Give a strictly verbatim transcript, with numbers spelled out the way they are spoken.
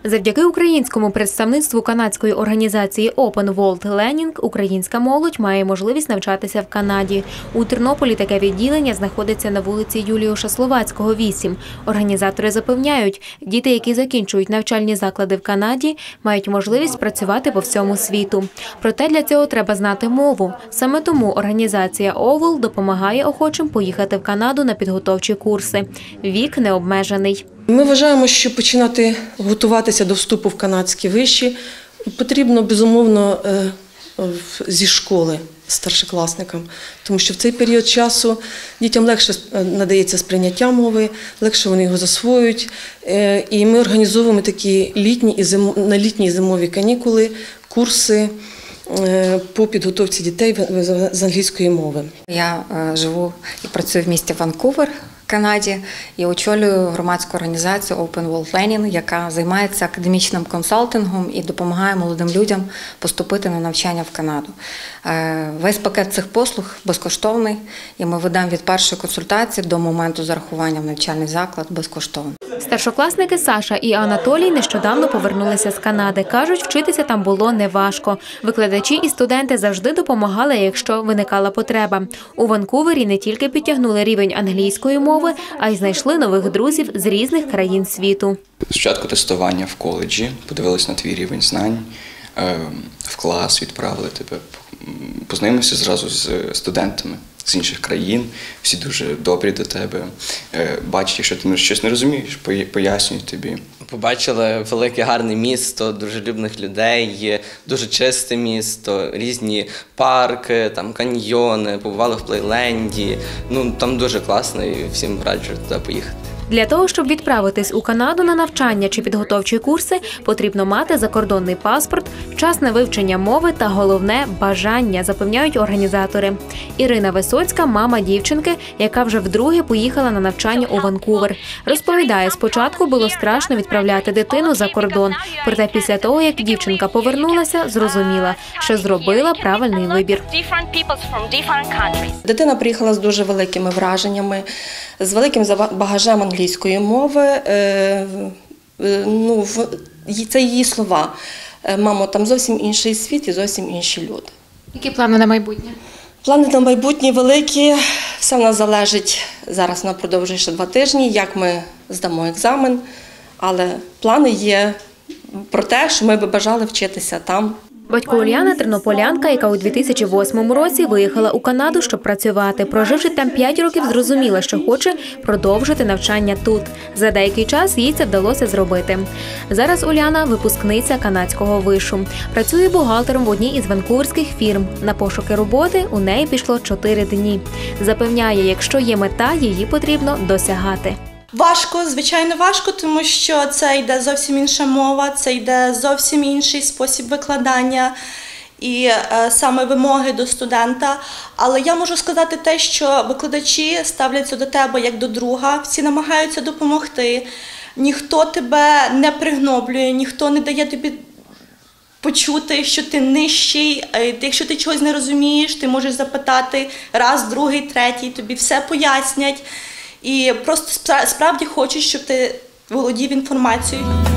Завдяки українському представництву канадської організації Open World Learning українська молодь має можливість навчатися в Канаді. У Тернополі таке відділення знаходиться на вулиці Юліуша Словацького, вісім. Організатори запевняють, діти, які закінчують навчальні заклади в Канаді, мають можливість працювати по всьому світу. Проте для цього треба знати мову. Саме тому організація Овл допомагає охочим поїхати в Канаду на підготовчі курси. Вік не обмежений. Ми вважаємо, що починати готуватися до вступу в канадські виші потрібно, безумовно, зі школи старшокласникам, тому що в цей період часу дітям легше надається сприйняття мови, легше вони його засвоюють. І ми організовуємо такі літні і зим... на літні і зимові канікули курси по підготовці дітей з англійської мови. Я живу і працюю в місті Ванкувер, Канаді, і очолюю громадську організацію Open World Learning, яка займається академічним консалтингом і допомагає молодим людям поступити на навчання в Канаду. Весь пакет цих послуг безкоштовний, і ми ведемо від першої консультації до моменту зарахування в навчальний заклад безкоштовно. Старшокласники Саша і Анатолій нещодавно повернулися з Канади. Кажуть, вчитися там було неважко. Викладачі і студенти завжди допомагали, якщо виникала потреба. У Ванкувері не тільки підтягнули рівень англійської мови, а й знайшли нових друзів з різних країн світу. Спочатку тестування в коледжі, подивилися на твій рівень знань, в клас відправили тебе, познайомився зразу з студентами з інших країн, всі дуже добрі до тебе, бачать, якщо ти щось не розумієш, пояснюють тобі. Побачили велике гарне місто, дружелюбних людей, дуже чисте місто, різні парки, там каньйони, побували в Плейленді. Ну, там дуже класно і всім раджу туди поїхати. Для того, щоб відправитись у Канаду на навчання чи підготовчі курси, потрібно мати закордонний паспорт, вчасне вивчення мови та, головне, бажання, запевняють організатори. Ірина Висоцька – мама дівчинки, яка вже вдруге поїхала на навчання у Ванкувер. Розповідає, спочатку було страшно відправляти дитину за кордон. Проте після того, як дівчинка повернулася, зрозуміла, що зробила правильний вибір. Дитина приїхала з дуже великими враженнями, з великим багажем англійської мови. Ну, це її слова. Мамо, там зовсім інший світ і зовсім інші люди. Які плани на майбутнє? Плани на майбутнє великі. Все в нас залежить, зараз вона продовжує ще два тижні, як ми здамо екзамен. Але плани є про те, що ми би бажали вчитися там. Батько Уляна – тернополянка, яка у дві тисячі восьмому році виїхала у Канаду, щоб працювати. Проживши там п'ять років, зрозуміла, що хоче продовжити навчання тут. За деякий час їй це вдалося зробити. Зараз Уляна – випускниця канадського вишу. Працює бухгалтером в одній із ванкуверських фірм. На пошуки роботи у неї пішло чотири дні. Запевняє, якщо є мета, її потрібно досягати. Важко, звичайно важко, тому що це йде зовсім інша мова, це йде зовсім інший спосіб викладання і е, саме вимоги до студента. Але я можу сказати те, що викладачі ставляться до тебе як до друга, всі намагаються допомогти, ніхто тебе не пригноблює, ніхто не дає тобі почути, що ти нижчий. Якщо ти чогось не розумієш, ти можеш запитати раз, другий, третій, тобі все пояснять. І просто справді хочуть, щоб ти володів інформацією.